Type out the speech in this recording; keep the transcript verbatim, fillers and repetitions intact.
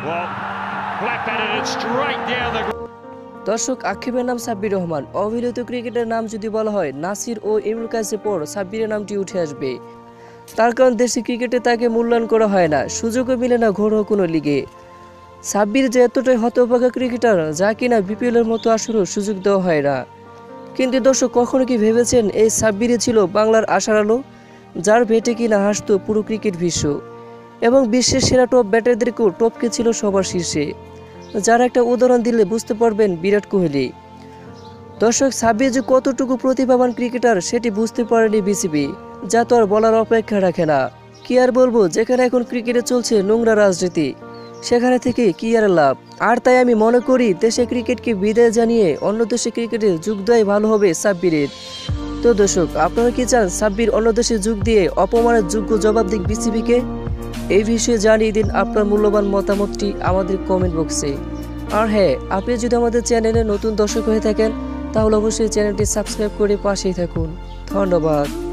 দর্শক, আক্ষেপের নাম সাব্বির রহমান। অভিহিত ক্রিকেটের নাম যদি বলা হয় নাসির ও ইমরুল কায়েসের পর সাব্বিরের নামটি উঠে আসবে। তার কারণ দেশি ক্রিকেটে তাকে মূল্যায়ন করা হয় না, সুযোগও মিলে না ঘরোয়া কোনো লিগে। সাব্বির যে এতটাই হতভাগা ক্রিকেটার যা কিনা বিপিএলের মতো আসরেও সুযোগ দেওয়া হয় না। কিন্তু দর্শক, কখনো কি ভেবেছেন এই সাব্বিরই ছিল বাংলার আশার আলো, যার ভেটে কিনা হাসতো পুরো ক্রিকেট বিশ্ব এবং বিশ্বের সেরা টপ ব্যাটারদেরকেও টপকে ছিল সবার শীর্ষে, যার একটা উদাহরণ দিলে বুঝতে পারবেন বিরাট কোহলি। দর্শক, সাব্বির যে কতটুকু প্রতিভাবান ক্রিকেটার সেটি বুঝতে পারেনি বিসিবি, যা তো আর বলার অপেক্ষা রাখে না। কি আর বলবো, যেখানে এখন ক্রিকেটে চলছে নোংরা রাজনীতি, সেখানে থেকে কি আর লাভ। আর তাই আমি মনে করি দেশে ক্রিকেটকে বিদায় জানিয়ে অন্য দেশে ক্রিকেটে যোগ দেওয়াই ভালো হবে সাব্বিরের। তো দর্শক, আপনারা কি চান সাব্বির অন্য দেশে যোগ দিয়ে অপমানের যোগ্য জবাব দিক বিসিবিকে? এই বিষয়ে জানিয়ে দিন আপনার মূল্যবান মতামতটি আমাদের কমেন্ট বক্সে। আর হ্যাঁ, আপনি যদি আমাদের চ্যানেলে নতুন দর্শক হয়ে থাকেন তাহলে অবশ্যই চ্যানেলটি সাবস্ক্রাইব করে পাশেই থাকুন। ধন্যবাদ।